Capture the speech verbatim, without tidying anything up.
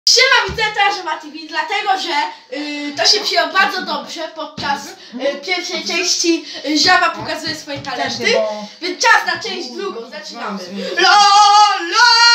Siema, widzę teraz ma T V, dlatego że y, to się przyjął bardzo dobrze podczas y, pierwszej części y, Żaba pokazuje swoje talenty, więc czas na część drugą, zaczynamy. La, la!